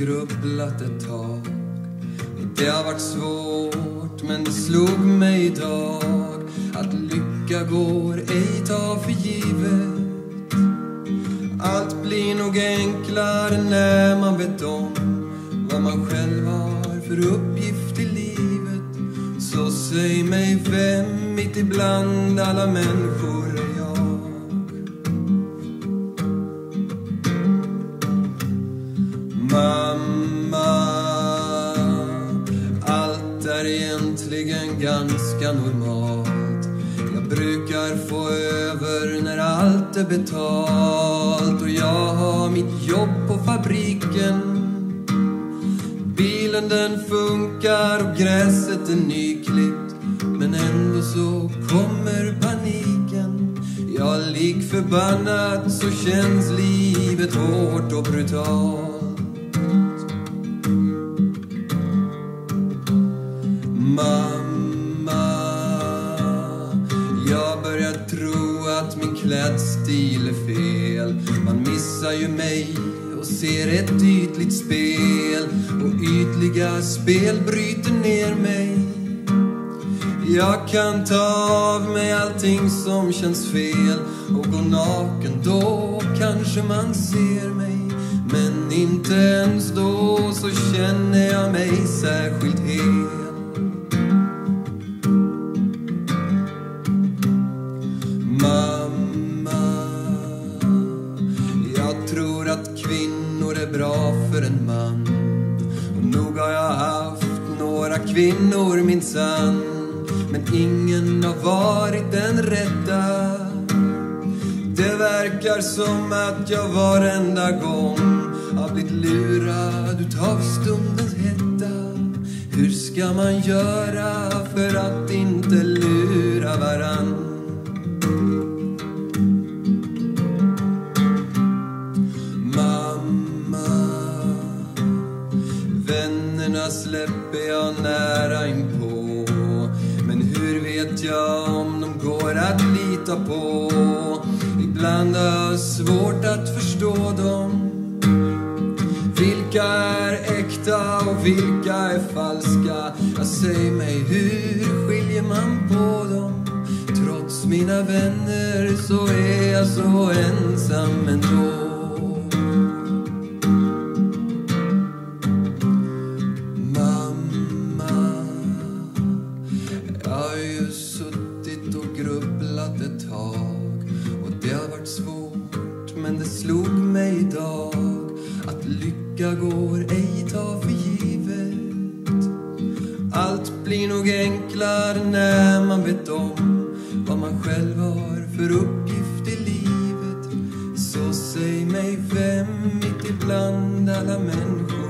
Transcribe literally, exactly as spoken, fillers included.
grubblat ett tag. Det har varit svårt, men det slog mig idag att lycka går ej ta för givet. Allt blir nog enklare när man vet om vad man själv har för uppgift i livet. Så säg mig, vem mitt ibland alla människor är jag? Mamma, allt är egentligen ganska normalt. Jag brukar få över när allt är betalt. Och jag har mitt jobb på fabriken. Bilen den funkar och gräset är nyklippt. Men ändå så kommer paniken. Jag lik förbannat så känns livet hårt och brutalt. Mamma, jag börjar tro att min klädstil är fel. Man missar ju mig och ser ett ytligt spel. Och ytliga spel bryter ner mig. Jag kan ta av mig allting som känns fel. Och gå naken, då kanske man ser mig. Men inte ens då så känner jag mig särskilt hel. Mamma, jag tror att kvinnor är bra för en man. Och nog har jag haft några kvinnor minsann. Men ingen har varit den rätta. Det verkar som att jag varenda gång har blivit lurad utav stundens hetta. Hur ska man göra för att inte lura varann? Mamma, vännerna släpper jag nära inpå. Men hur vet jag om de går att lita på? Ibland har jag svårt att förstå dem. Vilka är äkta och vilka är falska? Jag säger mig, hur skiljer man på dem? Trots mina vänner så är jag så ensam ändå. Grubblat ett tag och det har varit svårt, men det slog mig idag att lycka går ej ta för givet. Allt blir nog enklare när man vet om vad man själv har för uppgift i livet. Så säg mig, vem mitt ibland alla människor